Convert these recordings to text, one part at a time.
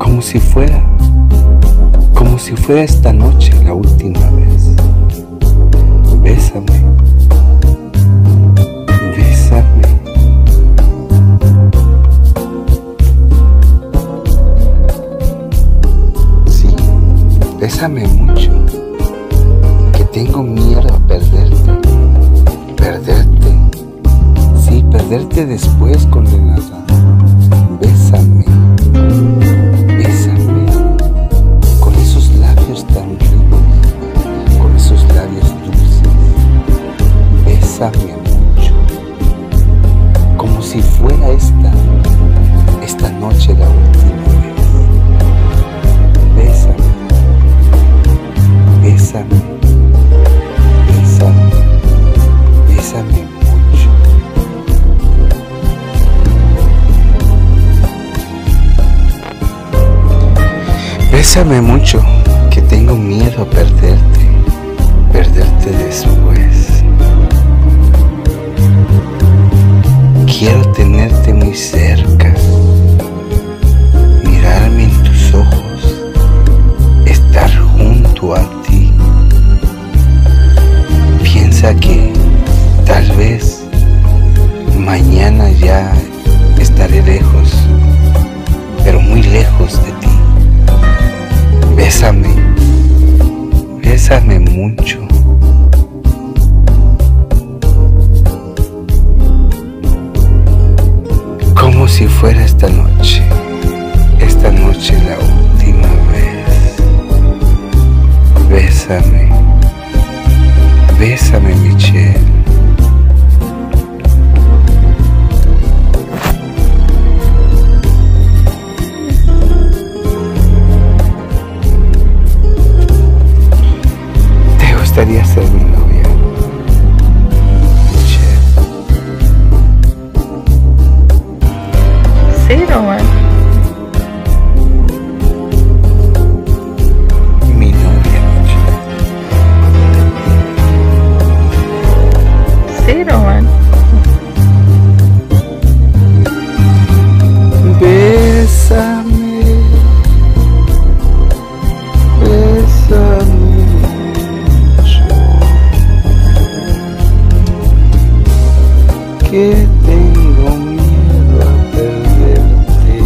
como si fuera esta noche la última vez. Bésame, bésame. Sí, bésame mucho, que tengo miedo a perderte. Sí, perderte después, condenada. Bésame, bésame, con esos labios tan ricos, con esos labios dulces. Bésame mucho, como si fuera esta noche la última vez. Bésame, bésame, bésame, bésame mucho. Bésame mucho, que tengo miedo a perderte después. Quiero tenerte muy cerca, mirarme en tus ojos, estar junto a ti. Piensa que tal vez mañana ya estaré lejos, pero muy lejos de ti. Bésame, bésame mucho. Como si fuera esta noche la última vez. Bésame, bésame, Michelle. ¿Te gustaría ser mi novia, Michelle? Sí, Román. Mi novia, Michelle. Sí, Román. Bésame, bésame mucho, que tengo miedo a perderte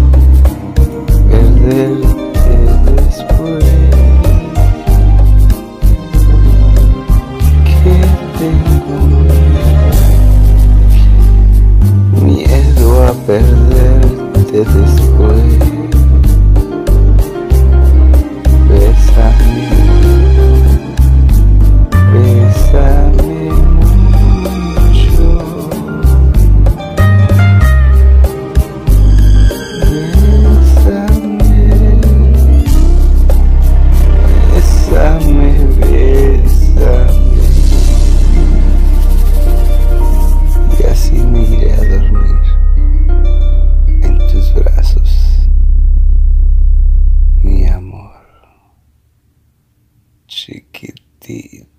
después, que tengo miedo a perderte después. Bésame, bésame mucho. Bésame, bésame, bésame. Y así me iré a dormir en tus brazos, mi amor chiquitito.